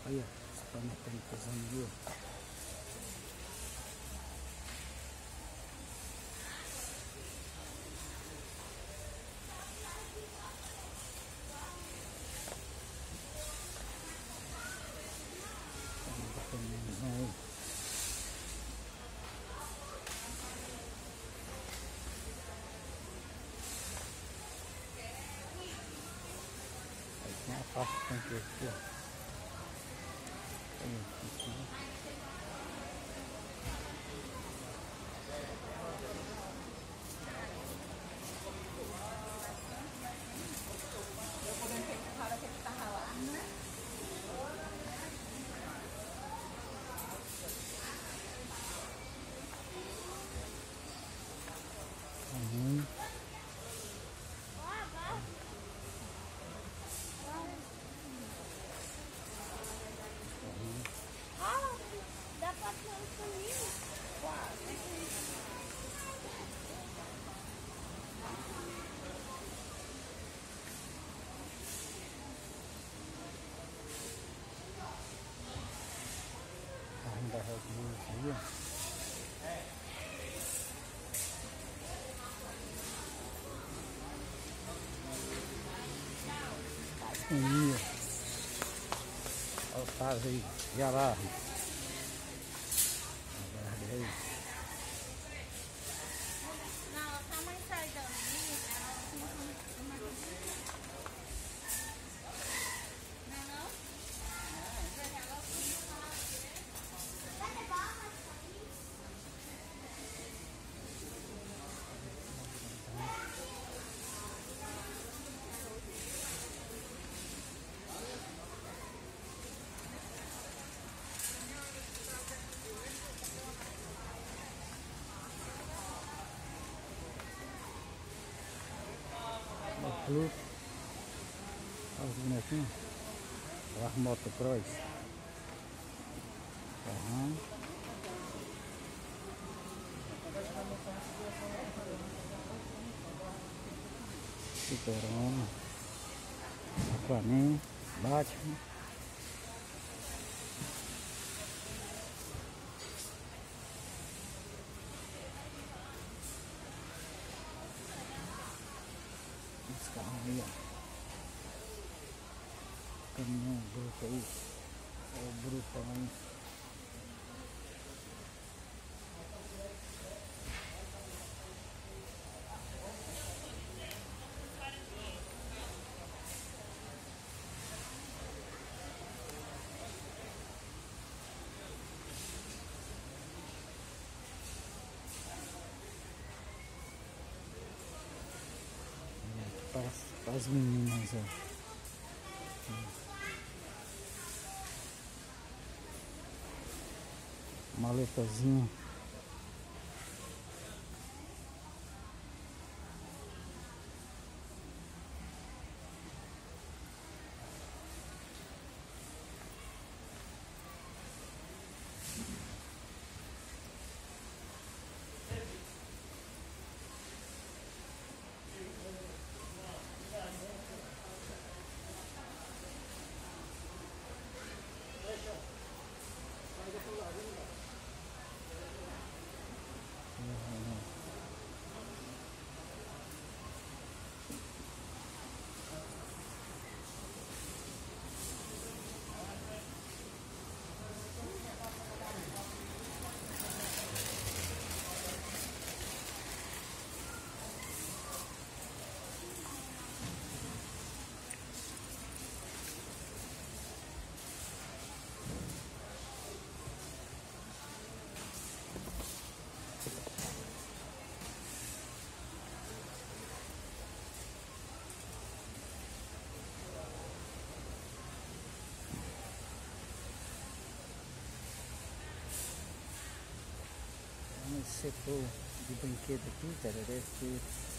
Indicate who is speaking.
Speaker 1: Olha, esse pano tem pesando ali, ó. Aí tem a parte que tem que ir aqui, ó. Aí, aqui. Uhum.
Speaker 2: Dá pra pôr um caminho?
Speaker 1: Carrinho da Red Bull aqui, ó. Aí, ó. Olha os caras aí, já lá. Aí.
Speaker 2: Não, a mãe sai dali. Não?
Speaker 1: O clube. Olha os bonequinhos. Olha as motocross. Uhum. Super-Homem, Aquaman, Batman. Esse carro aí, ó. Caminhão bruto aí. É o bruto aí. Para as meninas, ó. Maletazinha. Esse setor de brinquedo aqui, cara, deve ter